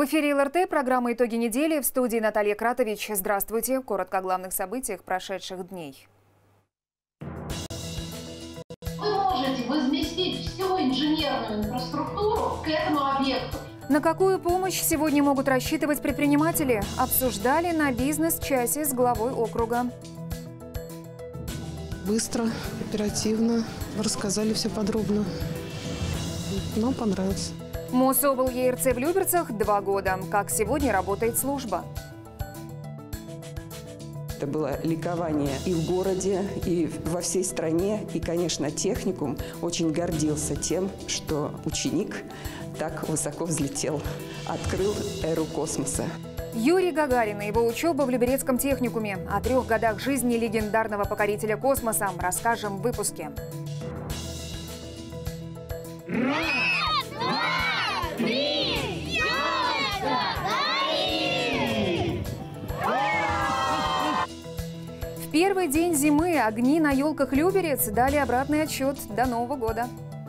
В эфире ЛРТ, программа «Итоги недели», в студии Наталья Кратович. Здравствуйте. Коротко о главных событиях прошедших дней. Вы можете возместить всю инженерную инфраструктуру к этому объекту. На какую помощь сегодня могут рассчитывать предприниматели? Обсуждали на бизнес-часе с главой округа. Быстро, оперативно, рассказали все подробно. Нам понравилось. Мособл ЕРЦ в Люберцах 2 года. Как сегодня работает служба? Это было ликование и в городе, и во всей стране. И, конечно, техникум очень гордился тем, что ученик так высоко взлетел, открыл эру космоса. Юрий Гагарин и его учеба в Люберецком техникуме. О 3 годах жизни легендарного покорителя космоса расскажем в выпуске. В первый день зимы огни на елках Люберец дали обратный отсчет до Нового года.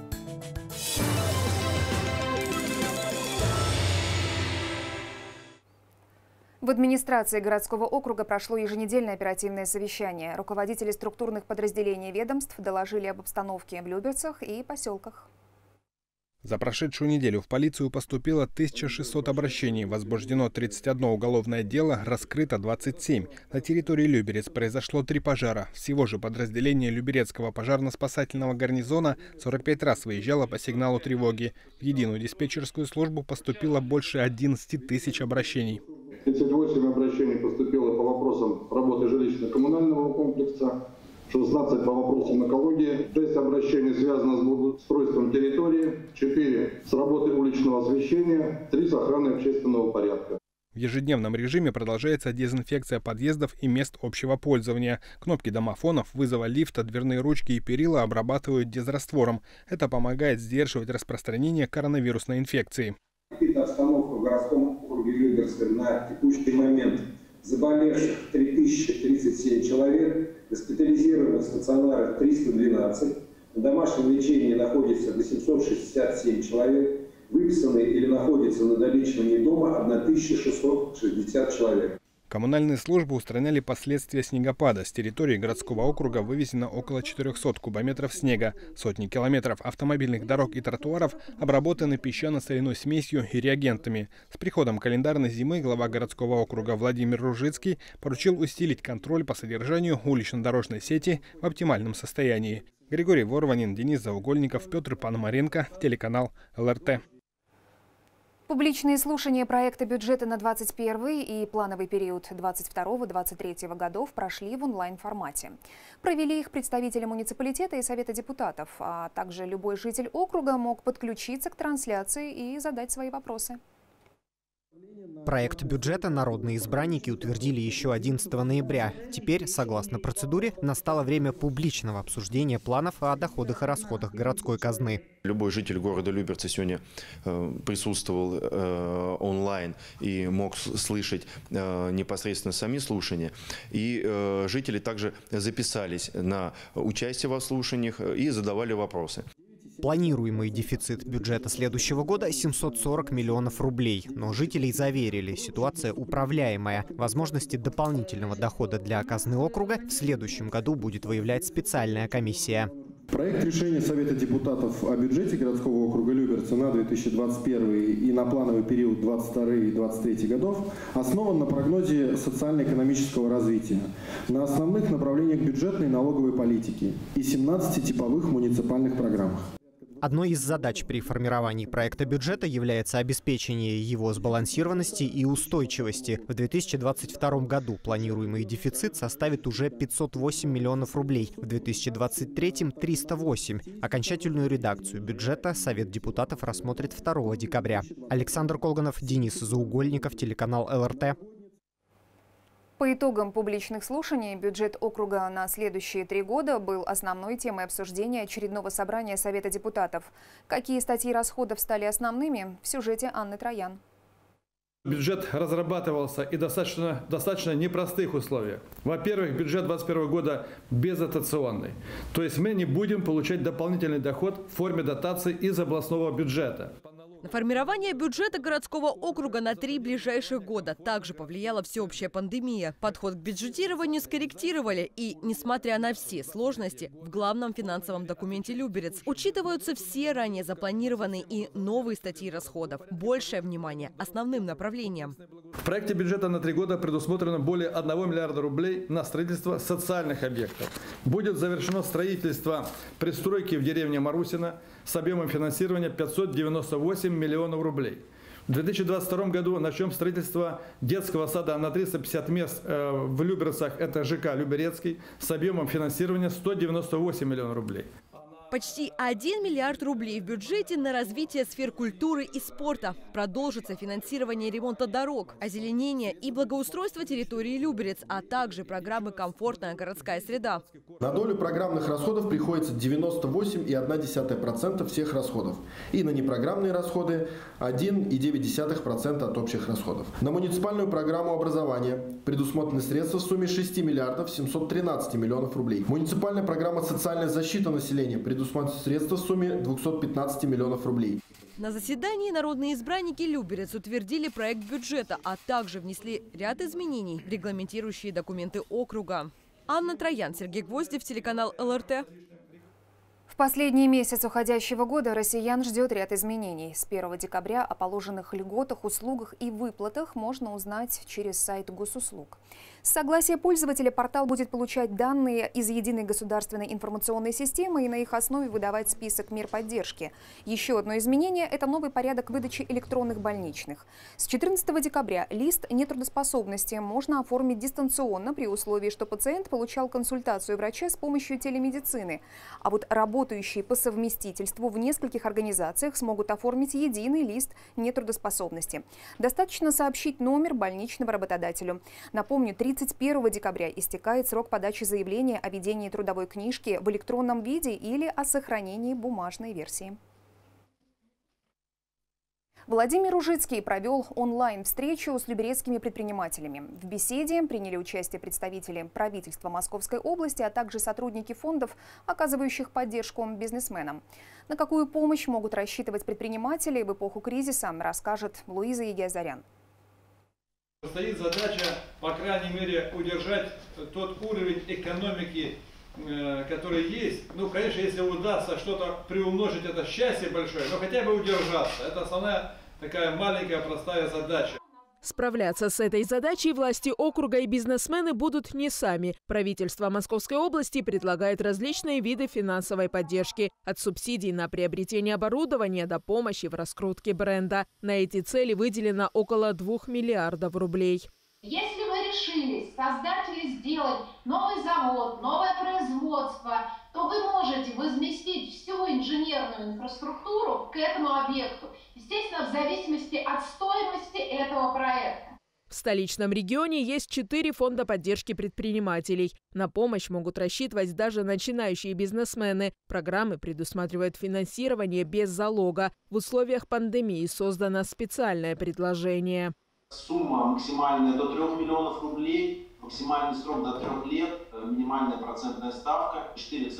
В администрации городского округа прошло еженедельное оперативное совещание. Руководители структурных подразделений ведомств доложили об обстановке в Люберцах и поселках. За прошедшую неделю в полицию поступило 1600 обращений, возбуждено 31 уголовное дело, раскрыто 27. На территории Люберец произошло 3 пожара. Всего же подразделение Люберецкого пожарно-спасательного гарнизона 45 раз выезжало по сигналу тревоги. В единую диспетчерскую службу поступило больше 11 тысяч обращений. 38 обращений поступило по вопросам работы жилищно-коммунального комплекса, 16 по вопросам экологии, 6 обращений связано с благоустройством территории, 4 с работой уличного освещения, 3 с охраной общественного порядка. В ежедневном режиме продолжается дезинфекция подъездов и мест общего пользования. Кнопки домофонов, вызова лифта, дверные ручки и перила обрабатывают дезраствором. Это помогает сдерживать распространение коронавирусной инфекции. Обстановка в городском округе Люберцком на текущий момент: заболевших 3037 человек, госпитализированных в стационарах 312, на домашнем лечении находится 867 человек, выписаны или находятся на долечивании дома 1660 человек. Коммунальные службы устраняли последствия снегопада. С территории городского округа вывезено около 400 кубометров снега. Сотни километров автомобильных дорог и тротуаров обработаны песчано-соляной смесью и реагентами. С приходом календарной зимы глава городского округа Владимир Ружицкий поручил усилить контроль по содержанию улично-дорожной сети в оптимальном состоянии. Григорий Ворванин, Денис Заугольников, Петр Пономаренко, телеканал ЛРТ. Публичные слушания проекта бюджета на 2021 и плановый период 2022-2023 годов прошли в онлайн-формате. Провели их представители муниципалитета и Совета депутатов, а также любой житель округа мог подключиться к трансляции и задать свои вопросы. Проект бюджета народные избранники утвердили еще 11 ноября. Теперь, согласно процедуре, настало время публичного обсуждения планов о доходах и расходах городской казны. Любой житель города Люберцы сегодня присутствовал онлайн и мог слышать непосредственно сами слушания. И жители также записались на участие во слушаниях и задавали вопросы. Планируемый дефицит бюджета следующего года – 740 миллионов рублей. Но жителей заверили, ситуация управляемая. Возможности дополнительного дохода для казны округа в следующем году будет выявлять специальная комиссия. Проект решения Совета депутатов о бюджете городского округа Люберцы на 2021 и на плановый период 2022 и 2023 годов основан на прогнозе социально-экономического развития, на основных направлениях бюджетной и налоговой политики и 17 типовых муниципальных программах. Одной из задач при формировании проекта бюджета является обеспечение его сбалансированности и устойчивости. В 2022 году планируемый дефицит составит уже 508 миллионов рублей, в 2023 – 308. Окончательную редакцию бюджета Совет депутатов рассмотрит 2 декабря. Александр Колганов, Денис Заугольников, телеканал ЛРТ. По итогам публичных слушаний бюджет округа на следующие 3 года был основной темой обсуждения очередного собрания Совета депутатов. Какие статьи расходов стали основными – в сюжете Анны Троян. Бюджет разрабатывался и достаточно непростых условиях. Во-первых, бюджет 2021 года бездотационный. То есть мы не будем получать дополнительный доход в форме дотации из областного бюджета. На формирование бюджета городского округа на 3 ближайших года также повлияла всеобщая пандемия. Подход к бюджетированию скорректировали и, несмотря на все сложности, в главном финансовом документе «Люберец» учитываются все ранее запланированные и новые статьи расходов. Большее внимание основным направлениям. В проекте бюджета на 3 года предусмотрено более 1 миллиарда рублей на строительство социальных объектов. Будет завершено строительство пристройки в деревне Марусино с объемом финансирования 598 миллионов рублей. В 2022 году начнем строительство детского сада на 350 мест в Люберцах, это ЖК «Люберецкий», с объемом финансирования 198 миллионов рублей. Почти 1 миллиард рублей в бюджете на развитие сфер культуры и спорта. Продолжится финансирование ремонта дорог, озеленения и благоустройства территории Люберец, а также программы «Комфортная городская среда». На долю программных расходов приходится 98,1% всех расходов. И на непрограммные расходы 1,9% от общих расходов. На муниципальную программу образования предусмотрены средства в сумме 6 миллиардов 713 миллионов рублей. Муниципальная программа «Социальная защита населения» предусмотрены средства в сумме 215 миллионов рублей. На заседании народные избранники Люберец утвердили проект бюджета, а также внесли ряд изменений, регламентирующие документы округа. Анна Троян, Сергей Гвоздев, телеканал ЛРТ. В последний месяц уходящего года россиян ждет ряд изменений. С 1 декабря о положенных льготах, услугах и выплатах можно узнать через сайт госуслуг. С согласия пользователя портал будет получать данные из единой государственной информационной системы и на их основе выдавать список мер поддержки. Еще одно изменение – это новый порядок выдачи электронных больничных. С 14 декабря лист нетрудоспособности можно оформить дистанционно при условии, что пациент получал консультацию врача с помощью телемедицины. А вот работающие по совместительству в нескольких организациях смогут оформить единый лист нетрудоспособности. Достаточно сообщить номер больничного работодателю. Напомню, 31 декабря истекает срок подачи заявления о ведении трудовой книжки в электронном виде или о сохранении бумажной версии. Владимир Ужицкий провел онлайн-встречу с люберецкими предпринимателями. В беседе приняли участие представители правительства Московской области, а также сотрудники фондов, оказывающих поддержку бизнесменам. На какую помощь могут рассчитывать предприниматели в эпоху кризиса, расскажет Луиза Егиазарян. Стоит задача, по крайней мере, удержать тот уровень экономики, который есть. Ну, конечно, если удастся что-то приумножить, это счастье большое, но хотя бы удержаться. Это основная такая маленькая простая задача. Справляться с этой задачей власти округа и бизнесмены будут не сами. Правительство Московской области предлагает различные виды финансовой поддержки. От субсидий на приобретение оборудования до помощи в раскрутке бренда. На эти цели выделено около 2 миллиардов рублей. Если вы решили создать или сделать новый завод, новое производство, то вы можете возместить всю инженерную инфраструктуру к этому объекту, естественно, в зависимости от стоимости этого проекта. В столичном регионе есть 4 фонда поддержки предпринимателей. На помощь могут рассчитывать даже начинающие бизнесмены. Программы предусматривают финансирование без залога. В условиях пандемии создано специальное предложение. Сумма максимальная до 3 миллионов рублей, максимальный срок до 3 лет, минимальная процентная ставка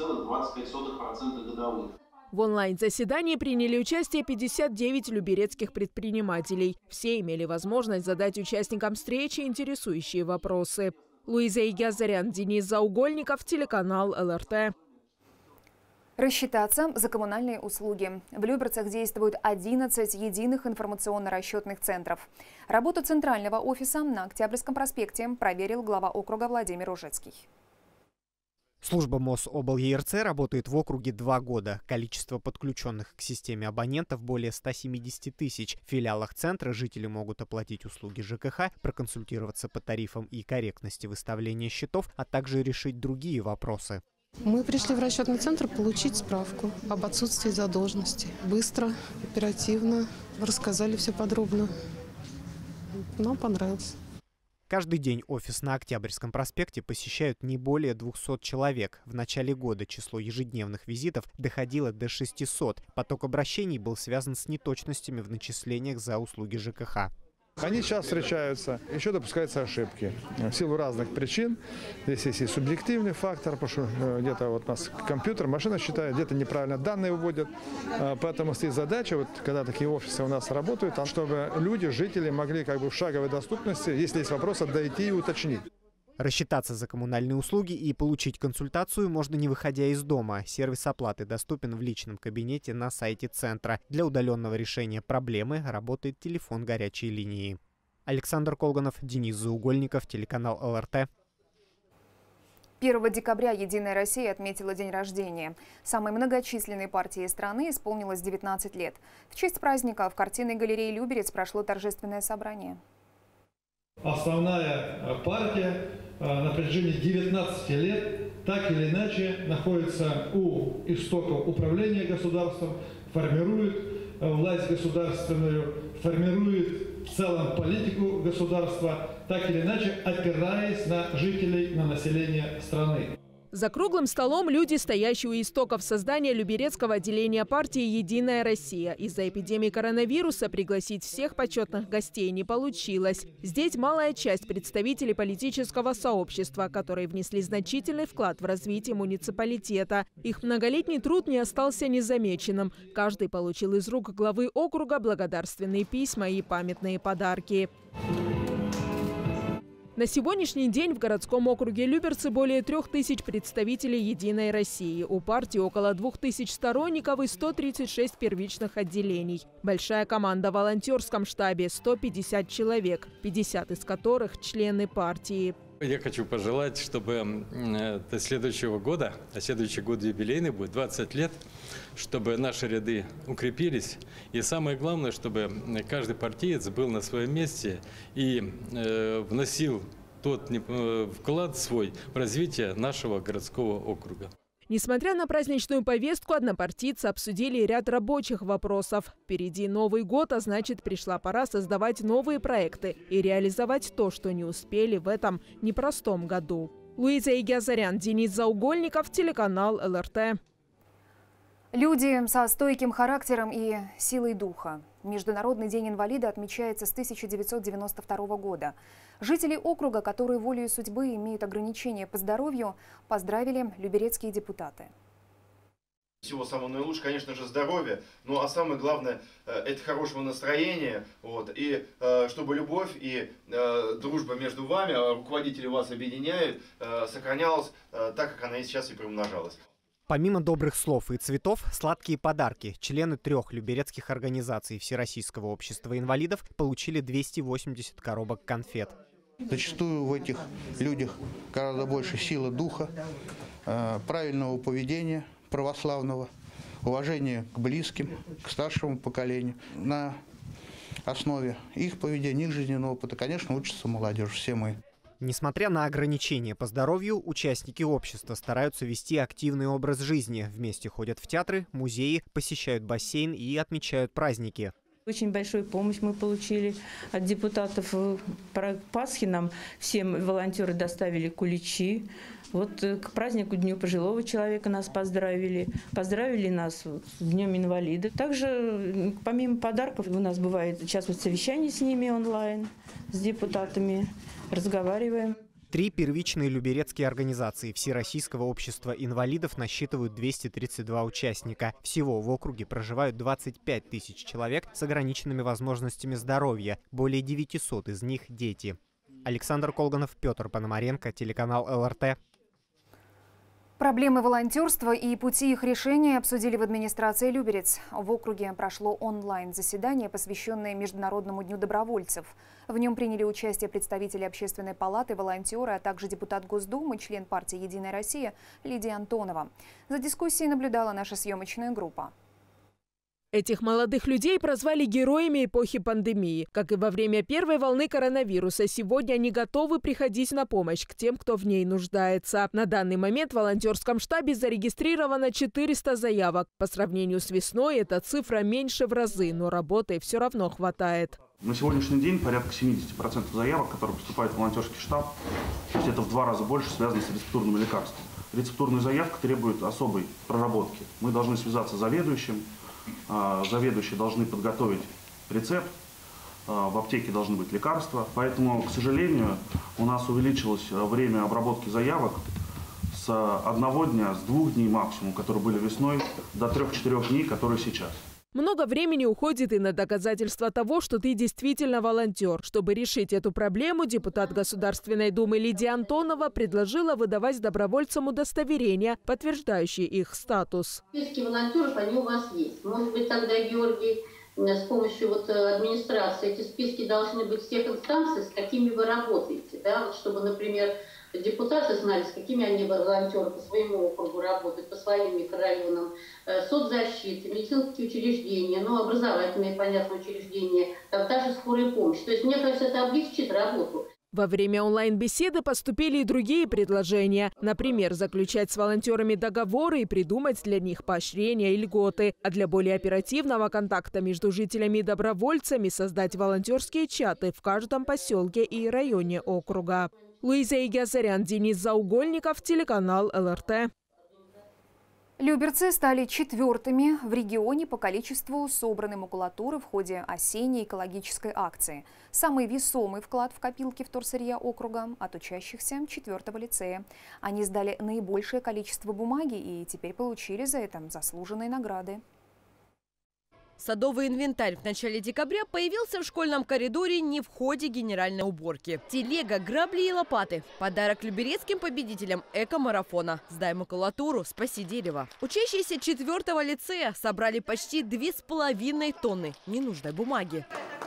4,25% годовых. В онлайн-заседании приняли участие 59 люберецких предпринимателей. Все имели возможность задать участникам встречи интересующие вопросы. Луиза Егиазарян, Денис Заугольников, телеканал ЛРТ. Рассчитаться за коммунальные услуги. В Люберцах действует 11 единых информационно-расчетных центров. Работу центрального офиса на Октябрьском проспекте проверил глава округа Владимир Ужицкий. Служба МосОблЕРЦ работает в округе 2 года. Количество подключенных к системе абонентов более 170 тысяч. В филиалах центра жители могут оплатить услуги ЖКХ, проконсультироваться по тарифам и корректности выставления счетов, а также решить другие вопросы. Мы пришли в расчетный центр получить справку об отсутствии задолженности. Быстро, оперативно, рассказали все подробно. Нам понравилось. Каждый день офис на Октябрьском проспекте посещают не более 200 человек. В начале года число ежедневных визитов доходило до 600. Поток обращений был связан с неточностями в начислениях за услуги ЖКХ. Они сейчас встречаются, еще допускаются ошибки. В силу разных причин. Здесь есть и субъективный фактор, потому что где-то вот у нас компьютер, машина считает, где-то неправильно данные вводят. Поэтому стоит задача, вот, когда такие офисы у нас работают, чтобы люди, жители могли как бы в шаговой доступности, если есть вопросы, дойти и уточнить. Рассчитаться за коммунальные услуги и получить консультацию можно, не выходя из дома. Сервис оплаты доступен в личном кабинете на сайте центра. Для удаленного решения проблемы работает телефон горячей линии. Александр Колганов, Денис Заугольников, телеканал ЛРТ. 1 декабря «Единая Россия» отметила день рождения. Самой многочисленной партии страны исполнилось 19 лет. В честь праздника в картинной галерее «Люберец» прошло торжественное собрание. Основная партия на протяжении 19 лет так или иначе находится у истоков управления государством, формирует власть государственную, формирует в целом политику государства, так или иначе опираясь на жителей, на население страны. За круглым столом люди, стоящие у истоков создания Люберецкого отделения партии «Единая Россия». Из-за эпидемии коронавируса пригласить всех почетных гостей не получилось. Здесь малая часть представителей политического сообщества, которые внесли значительный вклад в развитие муниципалитета. Их многолетний труд не остался незамеченным. Каждый получил из рук главы округа благодарственные письма и памятные подарки. На сегодняшний день в городском округе Люберцы более 3000 представителей «Единой России». У партии около 2000 сторонников и 136 первичных отделений. Большая команда в волонтерском штабе – 150 человек, 50 из которых – члены партии. Я хочу пожелать, чтобы до следующего года, а следующий год юбилейный будет, 20 лет, чтобы наши ряды укрепились. И самое главное, чтобы каждый партиец был на своем месте и вносил тот вклад свой в развитие нашего городского округа. Несмотря на праздничную повестку, однопартийцы обсудили ряд рабочих вопросов. Впереди Новый год, а значит, пришла пора создавать новые проекты и реализовать то, что не успели в этом непростом году. Луиза Игиазарян, Денис Заугольников, телеканал ЛРТ. Люди со стойким характером и силой духа. Международный день инвалида отмечается с 1992 года. Жители округа, которые волею судьбы имеют ограничения по здоровью, поздравили люберецкие депутаты. Всего самого наилучшего, конечно же, здоровья, ну а самое главное – это хорошего настроения, и чтобы любовь и дружба между вами, руководители вас объединяют, сохранялась так, как она и сейчас и приумножалась. Помимо добрых слов и цветов, сладкие подарки. Члены 3 люберецких организаций Всероссийского общества инвалидов получили 280 коробок конфет. Зачастую в этих людях гораздо больше силы духа, правильного поведения, православного, уважения к близким, к старшему поколению. На основе их поведения, их жизненного опыта, конечно, учатся молодежь, все мы. Несмотря на ограничения по здоровью, участники общества стараются вести активный образ жизни. Вместе ходят в театры, музеи, посещают бассейн и отмечают праздники. Очень большую помощь мы получили от депутатов. Про Пасхи нам всем волонтеры доставили куличи. Вот к празднику Дню пожилого человека нас поздравили. Поздравили нас с Днем инвалида. Также, помимо подарков, у нас бывает сейчас вот совещание с ними онлайн, с депутатами. Разговариваем. 3 первичные люберецкие организации Всероссийского общества инвалидов насчитывают 232 участника. Всего в округе проживают 25 тысяч человек с ограниченными возможностями здоровья. Более 900 из них – дети. Александр Колганов, Петр Пономаренко, телеканал ЛРТ. Проблемы волонтерства и пути их решения обсудили в администрации Люберец. В округе прошло онлайн-заседание, посвященное Международному дню добровольцев. В нем приняли участие представители Общественной палаты, волонтеры, а также депутат Госдумы, член партии «Единая Россия» Лидия Антонова. За дискуссией наблюдала наша съемочная группа. Этих молодых людей прозвали героями эпохи пандемии. Как и во время первой волны коронавируса, сегодня они готовы приходить на помощь к тем, кто в ней нуждается. На данный момент в волонтерском штабе зарегистрировано 400 заявок. По сравнению с весной эта цифра меньше в разы, но работы все равно хватает. На сегодняшний день порядка 70% заявок, которые поступают в волонтерский штаб, то есть это в 2 раза больше, связано с рецептурными лекарствами. Рецептурная заявка требует особой проработки. Мы должны связаться с заведующим. Заведующие должны подготовить рецепт, в аптеке должны быть лекарства. Поэтому, к сожалению, у нас увеличилось время обработки заявок с 1 дня, с 2 дней максимум, которые были весной, до 3-4 дней, которые сейчас. Много времени уходит и на доказательство того, что ты действительно волонтер. Чтобы решить эту проблему, депутат Государственной Думы Лидия Антонова предложила выдавать добровольцам удостоверения, подтверждающие их статус. Списки волонтеров, они у вас есть. Может быть, тогда, Георгий, с помощью администрации эти списки должны быть всех инстанций, с какими вы работаете, да? Чтобы, например, депутаты знали, с какими они волонтеры по своему округу работают, по своим микрорайонам, соцзащиты, медицинские учреждения, образовательные, понятно, учреждения, даже скорая помощь. То есть, мне кажется, это облегчит работу. Во время онлайн-беседы поступили и другие предложения. Например, заключать с волонтерами договоры и придумать для них поощрения и льготы. А для более оперативного контакта между жителями и добровольцами создать волонтерские чаты в каждом поселке и районе округа. Луиза Игиазарян, Денис Заугольников, телеканал ЛРТ. Люберцы стали 4-ми в регионе по количеству собранной макулатуры в ходе осенней экологической акции. Самый весомый вклад в копилки вторсырья округа от учащихся 4-го лицея. Они сдали наибольшее количество бумаги и теперь получили за это заслуженные награды. Садовый инвентарь в начале декабря появился в школьном коридоре не в ходе генеральной уборки. Телега, грабли и лопаты – подарок люберецким победителям эко-марафона «Сдай макулатуру, спаси дерево». Учащиеся 4-го лицея собрали почти 2,5 тонны ненужной бумаги.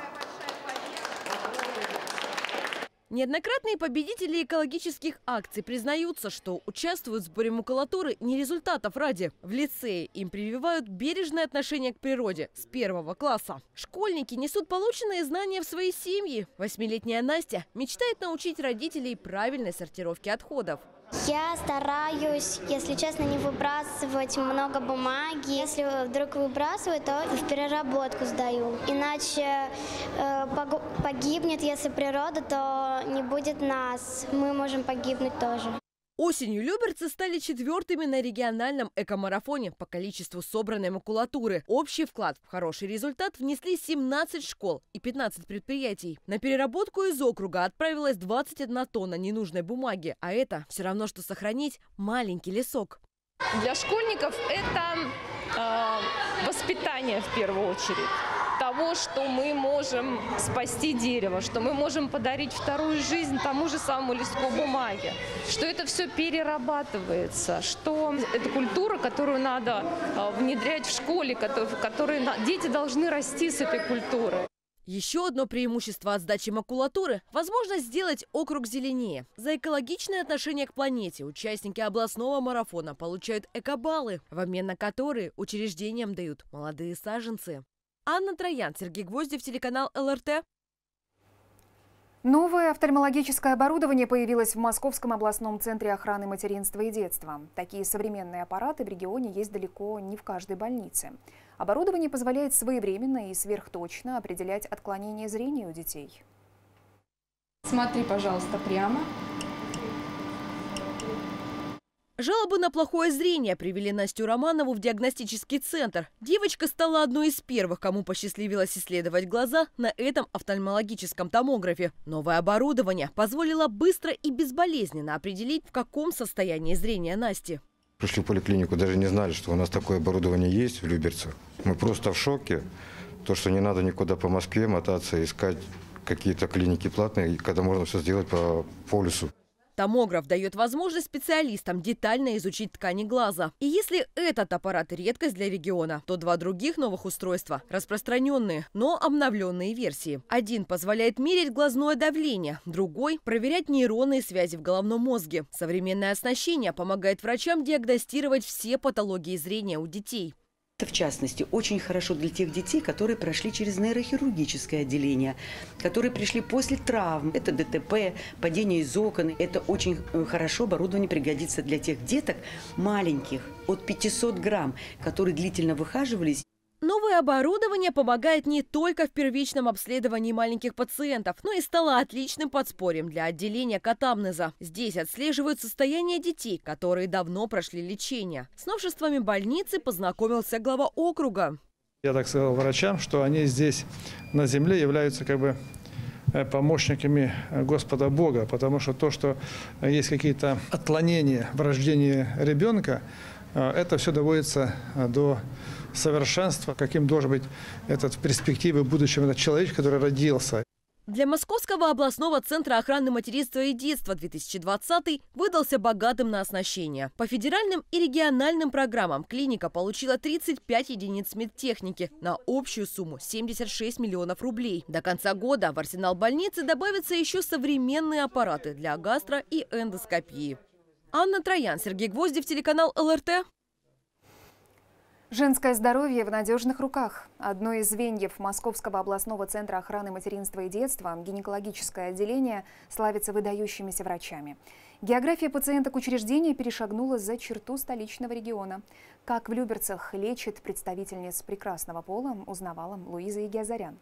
Неоднократные победители экологических акций признаются, что участвуют в сборе макулатуры не результатов ради. В лицее им прививают бережное отношение к природе с 1-го класса. Школьники несут полученные знания в свои семьи. 8-летняя Настя мечтает научить родителей правильной сортировке отходов. Я стараюсь, если честно, не выбрасывать много бумаги. Если вдруг выбрасываю, то в переработку сдаю. Иначе погибнет, если природа, то не будет нас. Мы можем погибнуть тоже. Осенью люберцы стали 4-ми на региональном эко-марафоне по количеству собранной макулатуры. Общий вклад в хороший результат внесли 17 школ и 15 предприятий. На переработку из округа отправилась 21 тонна ненужной бумаги, а это все равно, что сохранить маленький лесок. Для школьников это воспитание в первую очередь. Того, что мы можем спасти дерево, что мы можем подарить вторую жизнь тому же самому листку бумаги, что это все перерабатывается, что это культура, которую надо внедрять в школе, в которой дети должны расти с этой культурой. Еще одно преимущество от сдачи макулатуры – возможность сделать округ зеленее. За экологичное отношение к планете участники областного марафона получают экобаллы, в обмен на которые учреждениям дают молодые саженцы. Анна Троян, Сергей Гвоздев, телеканал ЛРТ. Новое офтальмологическое оборудование появилось в Московском областном центре охраны материнства и детства. Такие современные аппараты в регионе есть далеко не в каждой больнице. Оборудование позволяет своевременно и сверхточно определять отклонение зрения у детей. Смотри, пожалуйста, прямо. Жалобы на плохое зрение привели Настю Романову в диагностический центр. Девочка стала одной из первых, кому посчастливилось исследовать глаза на этом офтальмологическом томографе. Новое оборудование позволило быстро и безболезненно определить, в каком состоянии зрения Насти. Пришли в поликлинику, даже не знали, что у нас такое оборудование есть в Люберцах. Мы просто в шоке. То, что не надо никуда по Москве мотаться, искать какие-то клиники платные, когда можно все сделать по полюсу. Томограф дает возможность специалистам детально изучить ткани глаза. И если этот аппарат редкость для региона, то 2 других новых устройства – распространенные, но обновленные версии. Один позволяет мерить глазное давление, другой – проверять нейронные связи в головном мозге. Современное оснащение помогает врачам диагностировать все патологии зрения у детей. Это, в частности, очень хорошо для тех детей, которые прошли через нейрохирургическое отделение, которые пришли после травм. Это ДТП, падение из окон. Это очень хорошо оборудование пригодится для тех деток маленьких, от 500 грамм, которые длительно выхаживались. Новое оборудование помогает не только в первичном обследовании маленьких пациентов, но и стало отличным подспорьем для отделения катамнеза. Здесь отслеживают состояние детей, которые давно прошли лечение. С новшествами больницы познакомился глава округа. Я так сказал врачам, что они здесь на земле являются как бы помощниками Господа Бога, потому что то, что есть какие-то отклонения в рождении ребенка, это все доводится до совершенства, каким должен быть этот в перспективе в будущем этот человек, который родился. Для Московского областного центра охраны материнства и детства 2020 выдался богатым на оснащение. По федеральным и региональным программам клиника получила 35 единиц медтехники на общую сумму 76 миллионов рублей. До конца года в арсенал больницы добавятся еще современные аппараты для гастро- и эндоскопии. Анна Троян, Сергей Гвоздев, телеканал ЛРТ. Женское здоровье в надежных руках. Одно из звеньев Московского областного центра охраны материнства и детства, гинекологическое отделение, славится выдающимися врачами. География пациенток учреждения перешагнула за черту столичного региона. Как в Люберцах лечит представительниц прекрасного пола, узнавала Луиза Егиазарян.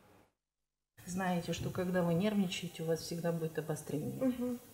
Знаете, что когда вы нервничаете, у вас всегда будет обострение.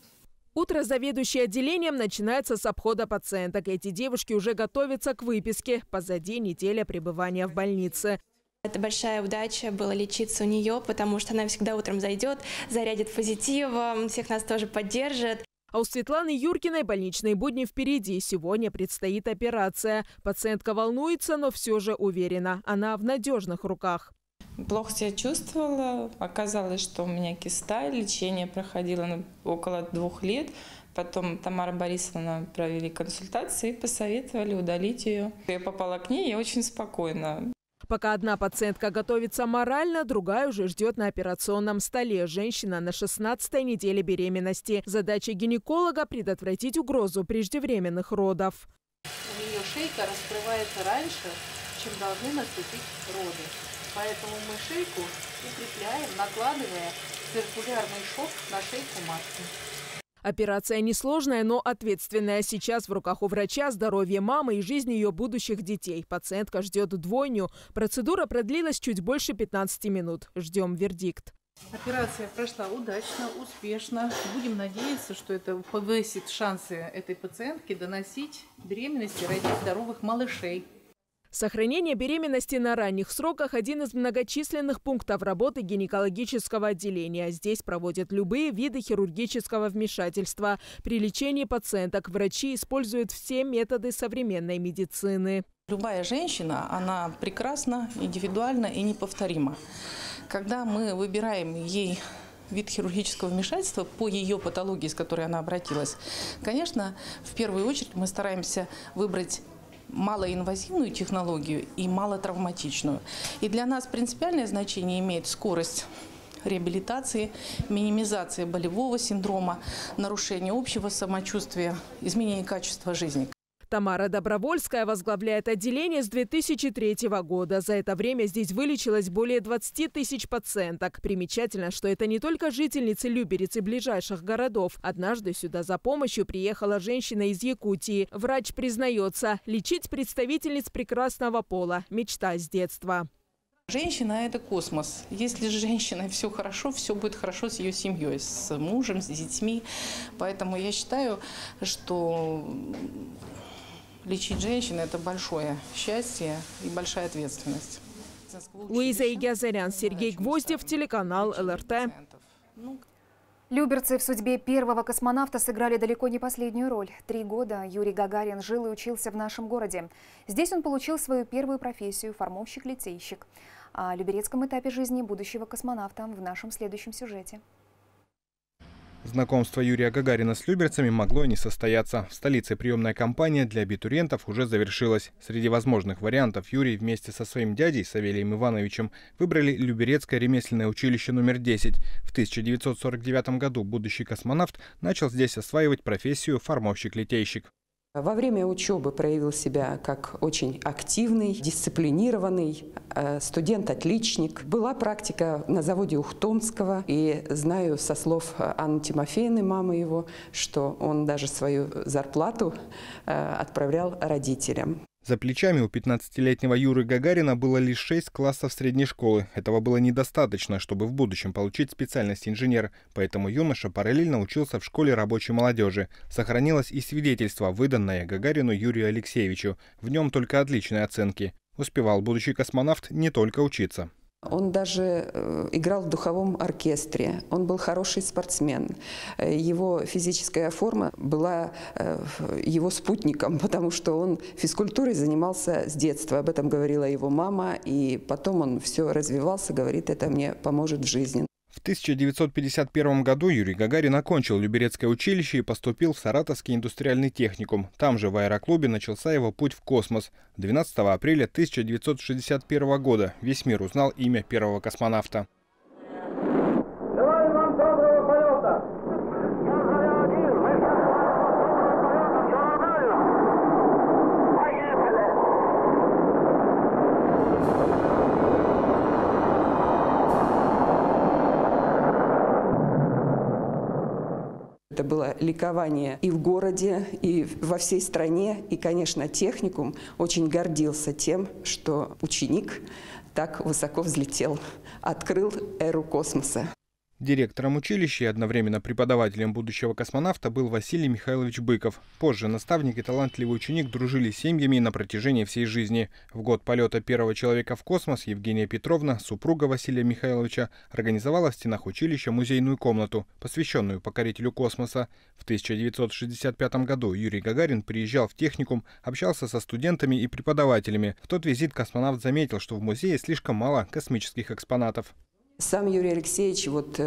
Утро заведующей отделением начинается с обхода пациенток. Эти девушки уже готовятся к выписке. Позади неделя пребывания в больнице. Это большая удача было лечиться у нее, потому что она всегда утром зайдет, зарядит позитивом, всех нас тоже поддержит. А у Светланы Юркиной больничные будни впереди. Сегодня предстоит операция. Пациентка волнуется, но все же уверена. Она в надежных руках. Плохо себя чувствовала. Оказалось, что у меня киста. Лечение проходило около 2 лет. Потом Тамара Борисовна провели консультации и посоветовали удалить ее. Я попала к ней, я очень спокойна. Пока одна пациентка готовится морально, другая уже ждет на операционном столе. Женщина на 16-й неделе беременности. Задача гинеколога – предотвратить угрозу преждевременных родов. У нее шейка раскрывается раньше, чем должны наступить роды. Поэтому мы шейку укрепляем, накладывая циркулярный шов на шейку матки. Операция несложная, но ответственная. Сейчас в руках у врача здоровье мамы и жизнь ее будущих детей. Пациентка ждет двойню. Процедура продлилась чуть больше 15 минут. Ждем вердикт. Операция прошла удачно, успешно. Будем надеяться, что это повысит шансы этой пациентки доносить беременность и родить здоровых малышей. Сохранение беременности на ранних сроках – один из многочисленных пунктов работы гинекологического отделения. Здесь проводят любые виды хирургического вмешательства. При лечении пациенток врачи используют все методы современной медицины. Любая женщина, она прекрасна, индивидуальна и неповторима. Когда мы выбираем ей вид хирургического вмешательства по ее патологии, с которой она обратилась, конечно, в первую очередь мы стараемся выбрать малоинвазивную технологию и малотравматичную. И для нас принципиальное значение имеет скорость реабилитации, минимизация болевого синдрома, нарушение общего самочувствия, изменение качества жизни. Тамара Добровольская возглавляет отделение с 2003 года. За это время здесь вылечилось более 20 тысяч пациенток. Примечательно, что это не только жительницы Люберец и ближайших городов. Однажды сюда за помощью приехала женщина из Якутии. Врач признается, лечить представительниц прекрасного пола – мечта с детства. Женщина – это космос. Если с женщиной все хорошо, все будет хорошо с ее семьей, с мужем, с детьми. Поэтому я считаю, что лечить женщин – это большое счастье и большая ответственность. Луиза Егиазарян, Сергей Гвоздев, телеканал ЛРТ. Люберцы в судьбе первого космонавта сыграли далеко не последнюю роль. 3 года Юрий Гагарин жил и учился в нашем городе. Здесь он получил свою первую профессию – формовщик-литейщик. О люберецком этапе жизни будущего космонавта в нашем следующем сюжете. Знакомство Юрия Гагарина с люберцами могло и не состояться. В столице приемная кампания для абитуриентов уже завершилась. Среди возможных вариантов Юрий вместе со своим дядей Савелием Ивановичем выбрали Люберецкое ремесленное училище номер 10. В 1949 году будущий космонавт начал здесь осваивать профессию формовщик-литейщик. Во время учебы проявил себя как очень активный, дисциплинированный студент-отличник. Была практика на заводе Ухтомского, и знаю со слов Анны Тимофеевны, мамы его, что он даже свою зарплату отправлял родителям. За плечами у 15-летнего Юры Гагарина было лишь 6 классов средней школы. Этого было недостаточно, чтобы в будущем получить специальность инженер. Поэтому юноша параллельно учился в школе рабочей молодежи. Сохранилось и свидетельство, выданное Гагарину Юрию Алексеевичу. В нем только отличные оценки. Успевал будущий космонавт не только учиться. Он даже играл в духовом оркестре, он был хороший спортсмен. Его физическая форма была его спутником, потому что он физкультурой занимался с детства. Об этом говорила его мама, и потом он все развивался, говорит, это мне поможет в жизни. В 1951 году Юрий Гагарин окончил Люберецкое училище и поступил в Саратовский индустриальный техникум. Там же в аэроклубе начался его путь в космос. 12 апреля 1961 года весь мир узнал имя первого космонавта. Желаю вам доброго полета! Это было ликование и в городе, и во всей стране. И, конечно, техникум очень гордился тем, что ученик так высоко взлетел, открыл эру космоса. Директором училища и одновременно преподавателем будущего космонавта был Василий Михайлович Быков. Позже наставник и талантливый ученик дружили с семьями на протяжении всей жизни. В год полета первого человека в космос Евгения Петровна, супруга Василия Михайловича, организовала в стенах училища музейную комнату, посвященную покорителю космоса. В 1965 году Юрий Гагарин приезжал в техникум, общался со студентами и преподавателями. В тот визит космонавт заметил, что в музее слишком мало космических экспонатов. Сам Юрий Алексеевич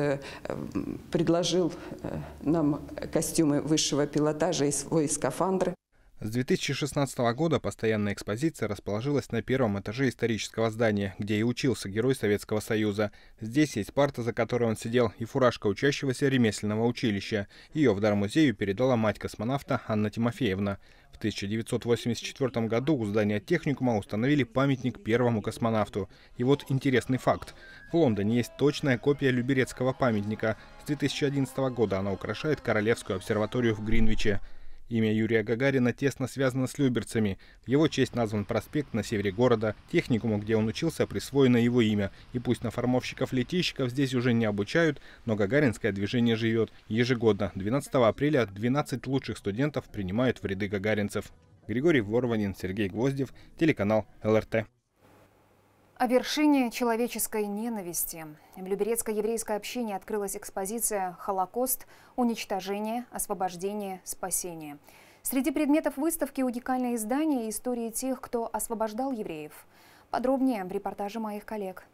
предложил нам костюмы высшего пилотажа и свой скафандр. С 2016 года постоянная экспозиция расположилась на первом этаже исторического здания, где и учился герой Советского Союза. Здесь есть парта, за которой он сидел, и фуражка учащегося ремесленного училища. Ее в дар музею передала мать космонавта Анна Тимофеевна. В 1984 году у здания техникума установили памятник первому космонавту. И вот интересный факт. В Лондоне есть точная копия Люберецкого памятника. С 2011 года она украшает Королевскую обсерваторию в Гринвиче. Имя Юрия Гагарина тесно связано с люберцами. В его честь назван проспект на севере города. Техникуму, где он учился, присвоено его имя. И пусть на формовщиков-летейщиков здесь уже не обучают, но гагаринское движение живет. Ежегодно, 12 апреля, 12 лучших студентов принимают в ряды гагаринцев. Григорий Ворванин, Сергей Гвоздев, телеканал ЛРТ. О вершине человеческой ненависти. В Люберецкой еврейской общине открылась экспозиция «Холокост. Уничтожение, освобождение, спасение». Среди предметов выставки уникальные издания и истории тех, кто освобождал евреев. Подробнее в репортаже моих коллег.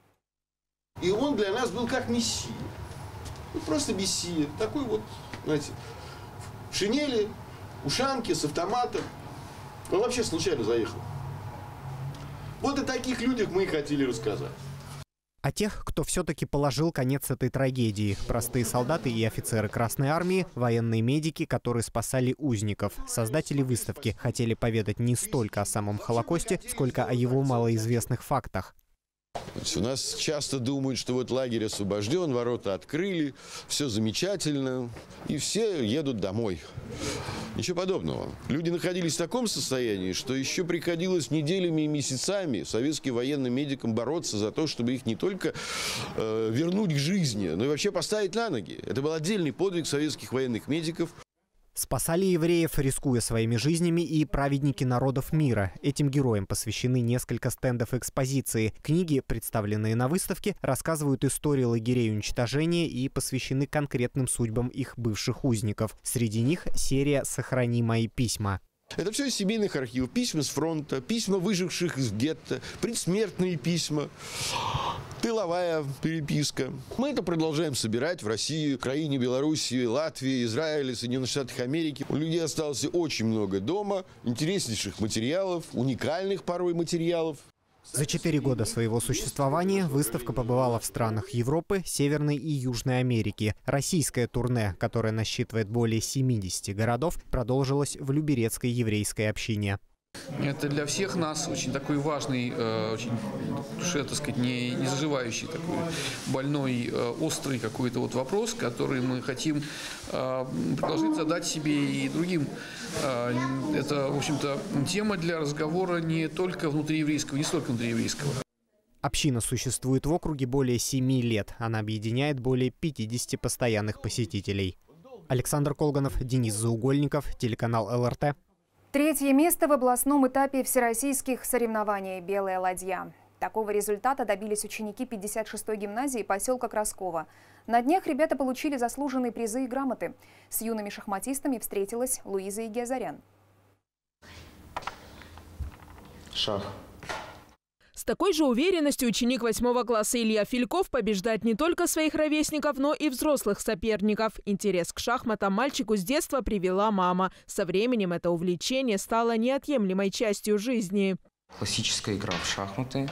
И он для нас был как мессия. Просто мессия. Такой вот, знаете, в шинели, ушанки, с автоматом. Он вообще случайно заехал. Вот о таких людях мы и хотели рассказать. О тех, кто все-таки положил конец этой трагедии. Простые солдаты и офицеры Красной Армии, военные медики, которые спасали узников. Создатели выставки хотели поведать не столько о самом Холокосте, сколько о его малоизвестных фактах. У нас часто думают, что вот лагерь освобожден, ворота открыли, все замечательно, и все едут домой. Ничего подобного. Люди находились в таком состоянии, что еще приходилось неделями и месяцами советским военным медикам бороться за то, чтобы их не только вернуть к жизни, но и вообще поставить на ноги. Это был отдельный подвиг советских военных медиков. Спасали евреев, рискуя своими жизнями, и праведники народов мира. Этим героям посвящены несколько стендов экспозиции. Книги, представленные на выставке, рассказывают истории лагерей уничтожения и посвящены конкретным судьбам их бывших узников. Среди них серия «Сохрани мои письма». Это все из семейных архивов. Письма с фронта, письма выживших из гетто, предсмертные письма, тыловая переписка. Мы это продолжаем собирать в России, Украине, Белоруссии, Латвии, Израиле, Соединенных Штатах Америки. У людей осталось очень много дома, интереснейших материалов, уникальных порой материалов. За 4 года своего существования выставка побывала в странах Европы, Северной и Южной Америки. Российское турне, которое насчитывает более 70 городов, продолжилось в Люберецкой еврейской общине. Это для всех нас очень такой важный, очень, так сказать, не заживающий, такой больной, острый какой-то вот вопрос, который мы хотим предложить задать себе и другим. Это, в общем-то, тема для разговора не только внутриеврейского, не столько внутриеврейского. Община существует в округе более 7 лет. Она объединяет более 50 постоянных посетителей. Александр Колганов, Денис Заугольников, телеканал ЛРТ. Третье место в областном этапе всероссийских соревнований «Белая ладья». Такого результата добились ученики 56-й гимназии поселка Красково. На днях ребята получили заслуженные призы и грамоты. С юными шахматистами встретилась Луиза Игиазарян. Шах. С такой же уверенностью ученик 8 класса Илья Фильков побеждает не только своих ровесников, но и взрослых соперников. Интерес к шахматам мальчику с детства привела мама. Со временем это увлечение стало неотъемлемой частью жизни. Классическая игра в шахматы.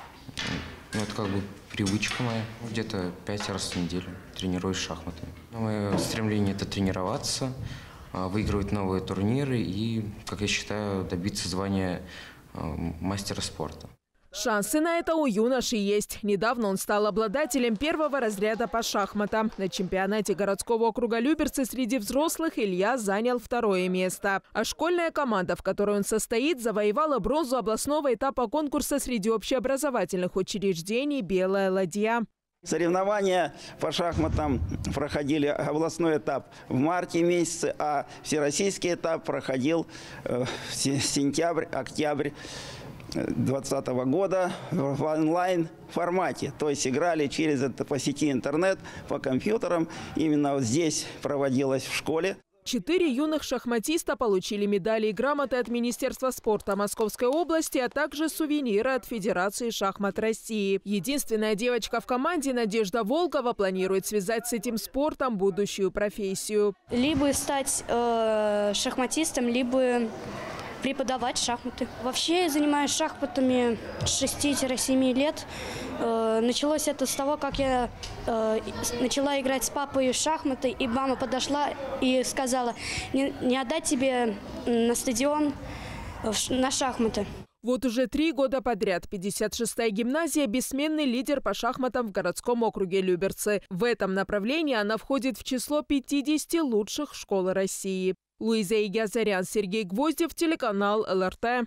Это как бы привычка моя. Где-то 5 раз в неделю тренируюсь в шахматы. Мое стремление – это тренироваться, выигрывать новые турниры и, как я считаю, добиться звания мастера спорта. Шансы на это у юноши есть. Недавно он стал обладателем первого разряда по шахматам. На чемпионате городского округа Люберцы среди взрослых Илья занял 2-е место. А школьная команда, в которой он состоит, завоевала бронзу областного этапа конкурса среди общеобразовательных учреждений «Белая ладья». Соревнования по шахматам проходили, областной этап в марте месяце, а всероссийский этап проходил в сентябрь-октябрь 2020 года в онлайн-формате. То есть играли по сети интернет, по компьютерам. Именно вот здесь проводилось в школе. 4 юных шахматиста получили медали и грамоты от Министерства спорта Московской области, а также сувениры от Федерации шахмат России. Единственная девочка в команде, Надежда Волкова, планирует связать с этим спортом будущую профессию. Либо стать шахматистом, либо преподавать шахматы. Вообще я занимаюсь шахматами с 6-7 лет. Началось это с того, как я начала играть с папой в шахматы, и мама подошла и сказала: не отдать тебе на стадион на шахматы. Вот уже 3 года подряд 56-я гимназия – бессменный лидер по шахматам в городском округе Люберцы. В этом направлении она входит в число 50 лучших школ России. Луиза Игиазарян, Сергей Гвоздев, телеканал ЛРТ.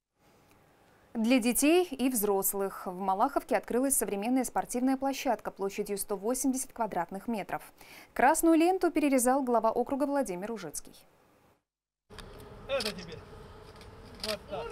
Для детей и взрослых в Малаховке открылась современная спортивная площадка площадью 180 квадратных метров. Красную ленту перерезал глава округа Владимир Ужицкий. Это тебе. Вот так.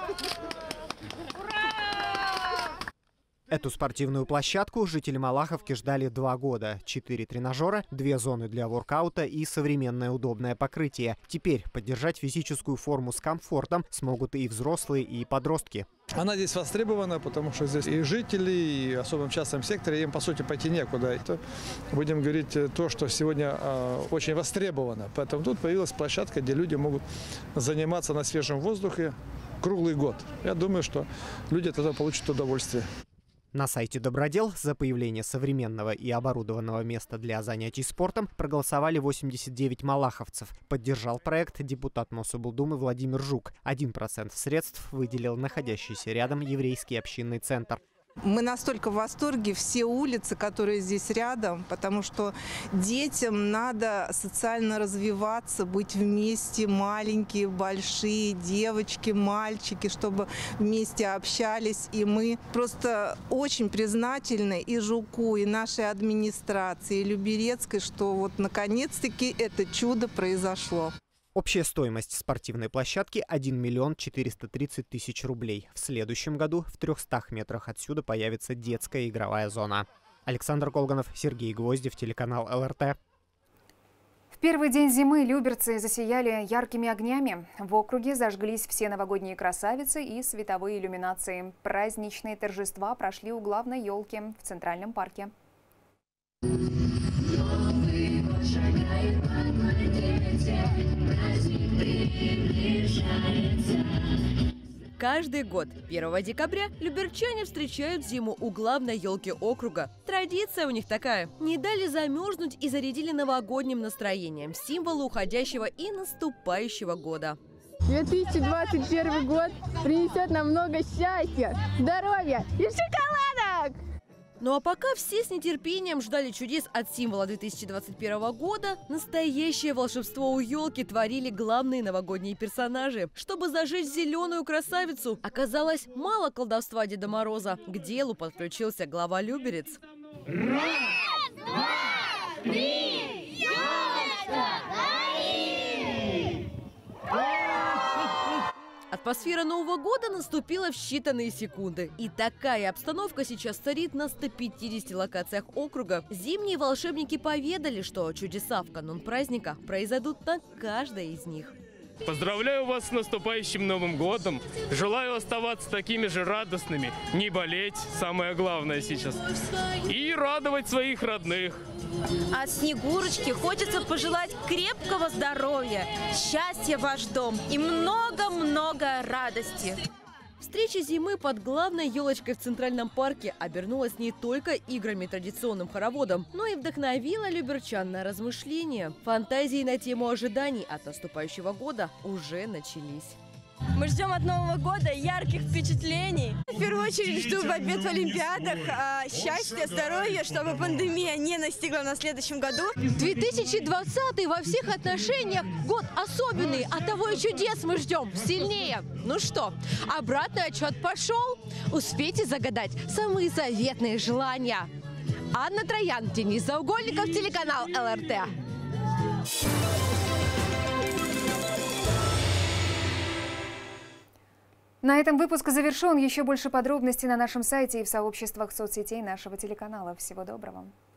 Эту спортивную площадку жители Малаховки ждали 2 года. 4 тренажера, 2 зоны для воркаута и современное удобное покрытие. Теперь поддержать физическую форму с комфортом смогут и взрослые, и подростки. Она здесь востребована, потому что здесь и жители, и особенно в частном секторе, им, по сути, пойти некуда. Это, будем говорить, то, что сегодня очень востребовано. Поэтому тут появилась площадка, где люди могут заниматься на свежем воздухе круглый год. Я думаю, что люди от этого получат удовольствие. На сайте Добродел за появление современного и оборудованного места для занятий спортом проголосовали 89 малаховцев. Поддержал проект депутат Мособлдумы Владимир Жук. 1% средств выделил находящийся рядом еврейский общинный центр. Мы настолько в восторге, все улицы, которые здесь рядом, потому что детям надо социально развиваться, быть вместе, маленькие, большие, девочки, мальчики, чтобы вместе общались. И мы просто очень признательны и Жуку, и нашей администрации, и Люберецкой, что вот наконец-таки это чудо произошло. Общая стоимость спортивной площадки – 1 миллион 430 тысяч рублей. В следующем году в 300 метрах отсюда появится детская игровая зона. Александр Колганов, Сергей Гвоздев, телеканал ЛРТ. В первый день зимы люберцы засияли яркими огнями. В округе зажглись все новогодние красавицы и световые иллюминации. Праздничные торжества прошли у главной елки в Центральном парке. Каждый год 1 декабря люберчане встречают зиму у главной елки округа. Традиция у них такая. Не дали замерзнуть и зарядили новогодним настроением, символу уходящего и наступающего года. 2021 год принесет нам много счастья, здоровья и шоколадок! Ну а пока все с нетерпением ждали чудес от символа 2021 года, настоящее волшебство у елки творили главные новогодние персонажи. Чтобы зажечь зеленую красавицу, оказалось мало колдовства Деда Мороза. К делу подключился глава Люберец. Раз, два, три, елочка, гори! Атмосфера Нового года наступила в считанные секунды. И такая обстановка сейчас царит на 150 локациях округа. Зимние волшебники поведали, что чудеса в канун праздника произойдут на каждой из них. Поздравляю вас с наступающим Новым годом. Желаю оставаться такими же радостными, не болеть, самое главное сейчас, и радовать своих родных. От Снегурочки хочется пожелать крепкого здоровья, счастья в ваш дом и много-много радости. Встреча зимы под главной елочкой в Центральном парке обернулась не только играми традиционным хороводом, но и вдохновила люберчан на размышления. Фантазии на тему ожиданий от наступающего года уже начались. Мы ждем от Нового года ярких впечатлений. В первую очередь жду побед в Олимпиадах, счастья, здоровья, чтобы пандемия не настигла нас в следующем году. 2020 во всех отношениях год особенный, от того и чудес мы ждем сильнее. Ну что, обратный отчет пошел. Успейте загадать самые заветные желания. Анна Троян, Денис Заугольников, телеканал ЛРТ. На этом выпуск завершен. Еще больше подробностей на нашем сайте и в сообществах соцсетей нашего телеканала. Всего доброго.